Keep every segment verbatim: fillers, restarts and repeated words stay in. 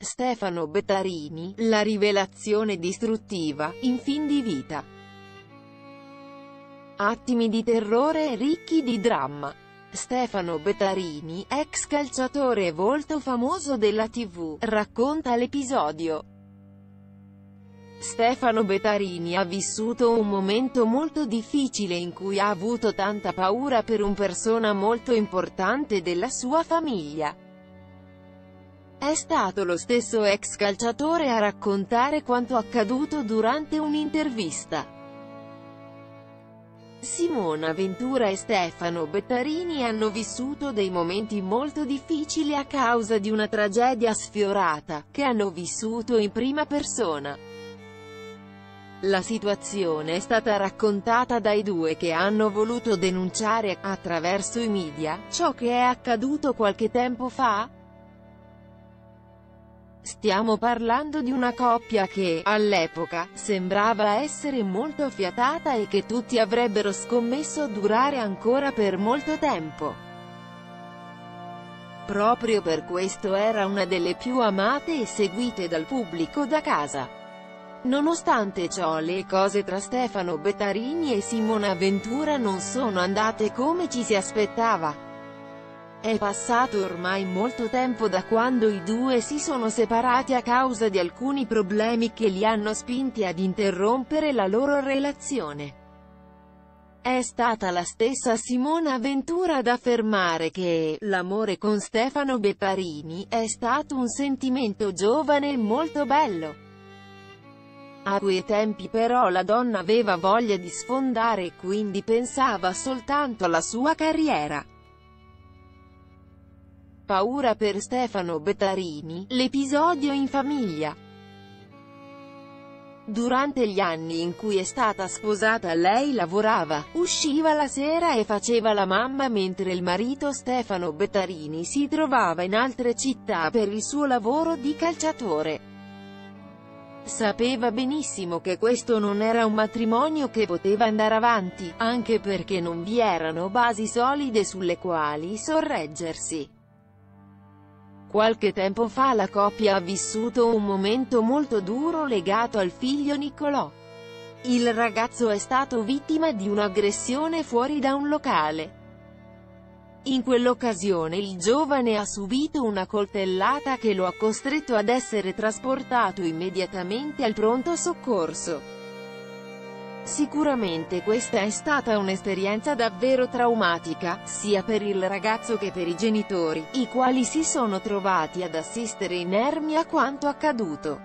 Stefano Bettarini, la rivelazione distruttiva, in fin di vita. Attimi di terrore ricchi di dramma. Stefano Bettarini, ex calciatore e volto famoso della tivù, racconta l'episodio. Stefano Bettarini ha vissuto un momento molto difficile in cui ha avuto tanta paura per una persona molto importante della sua famiglia. È stato lo stesso ex calciatore a raccontare quanto accaduto durante un'intervista. Simona Ventura e Stefano Bettarini hanno vissuto dei momenti molto difficili a causa di una tragedia sfiorata, che hanno vissuto in prima persona. La situazione è stata raccontata dai due che hanno voluto denunciare, attraverso i media, ciò che è accaduto qualche tempo fa. Stiamo parlando di una coppia che, all'epoca, sembrava essere molto affiatata e che tutti avrebbero scommesso durare ancora per molto tempo. Proprio per questo era una delle più amate e seguite dal pubblico da casa. Nonostante ciò, le cose tra Stefano Bettarini e Simona Ventura non sono andate come ci si aspettava. È passato ormai molto tempo da quando i due si sono separati a causa di alcuni problemi che li hanno spinti ad interrompere la loro relazione. È stata la stessa Simona Ventura ad affermare che l'amore con Stefano Bettarini è stato un sentimento giovane e molto bello. A quei tempi però la donna aveva voglia di sfondare e quindi pensava soltanto alla sua carriera. Paura per Stefano Bettarini, l'episodio in famiglia. Durante gli anni in cui è stata sposata lei lavorava, usciva la sera e faceva la mamma mentre il marito Stefano Bettarini si trovava in altre città per il suo lavoro di calciatore. Sapeva benissimo che questo non era un matrimonio che poteva andare avanti, anche perché non vi erano basi solide sulle quali sorreggersi. Qualche tempo fa la coppia ha vissuto un momento molto duro legato al figlio Nicolò. Il ragazzo è stato vittima di un'aggressione fuori da un locale. In quell'occasione il giovane ha subito una coltellata che lo ha costretto ad essere trasportato immediatamente al pronto soccorso. Sicuramente questa è stata un'esperienza davvero traumatica, sia per il ragazzo che per i genitori, i quali si sono trovati ad assistere inermi a quanto accaduto.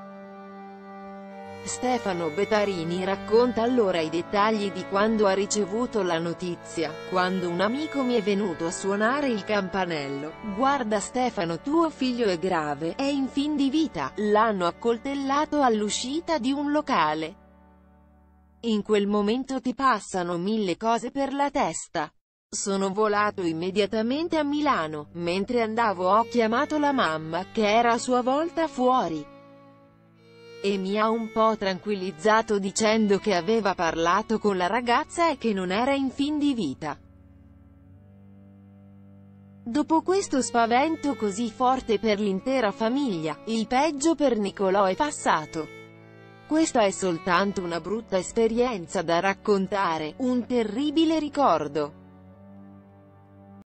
Stefano Bettarini racconta allora i dettagli di quando ha ricevuto la notizia: quando un amico mi è venuto a suonare il campanello, guarda Stefano, tuo figlio è grave, è in fin di vita, l'hanno accoltellato all'uscita di un locale. In quel momento ti passano mille cose per la testa. Sono volato immediatamente a Milano, mentre andavo ho chiamato la mamma, che era a sua volta fuori. E mi ha un po' tranquillizzato dicendo che aveva parlato con la ragazza e che non era in fin di vita. Dopo questo spavento così forte per l'intera famiglia, il peggio per Nicolò è passato. Questa è soltanto una brutta esperienza da raccontare, un terribile ricordo.